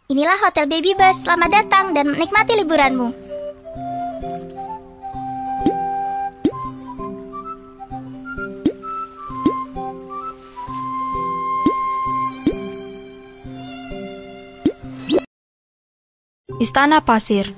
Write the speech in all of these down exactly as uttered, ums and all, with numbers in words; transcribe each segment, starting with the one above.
Inilah Hotel Babybus. Selamat datang dan menikmati liburanmu. Istana Pasir.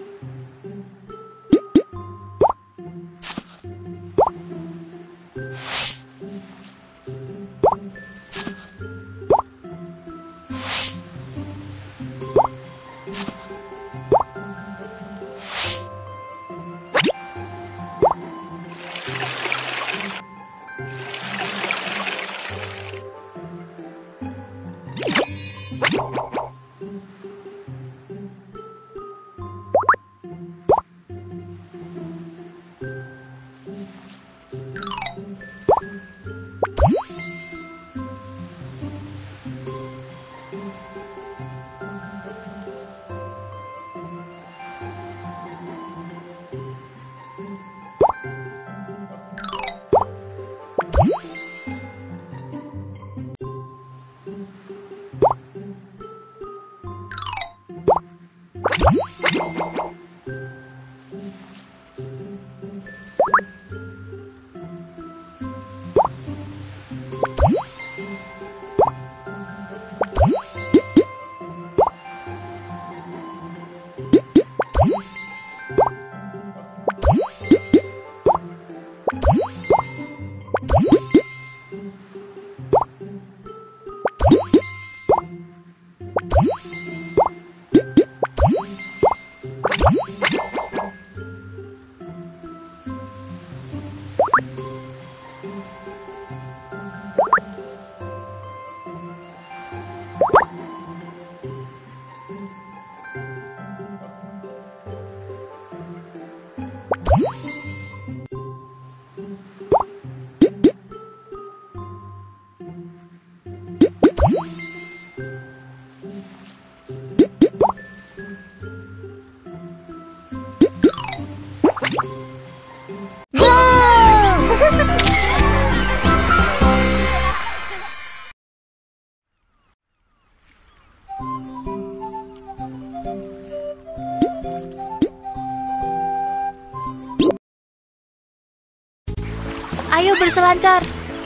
Ayo berselancar.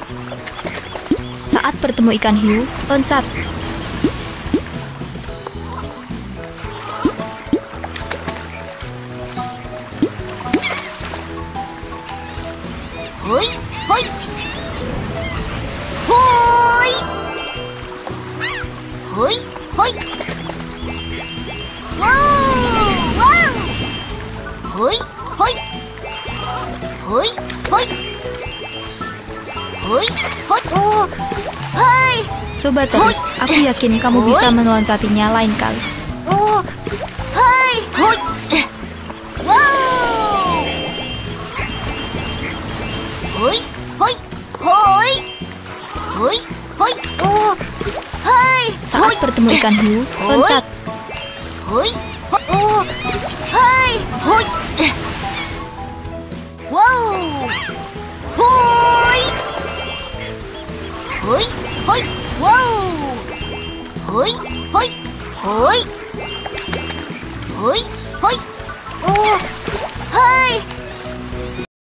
Saat bertemu ikan hiu, loncat. Hoi, hoi. Hoi. Hoi, hoi. Wow, wow. Hoi, hoi. Hoi, hoi. Hoi, hoi. Oh. Hai. Coba terus, aku yakin kamu bisa meloncatinya lain kali. Oh. Hai. Hoi. Wow. Hoi, hoi. Hoi. Hoi, hoi. Oh. Hai. Saat bertemu ikan hiu, loncat. Hoi. Oh. Hai. Hoi. Wow. Hoi. Hoi, hoi. Wow. Hoi, hoi. Hoi. Hoi, hoi. Oh. Hai.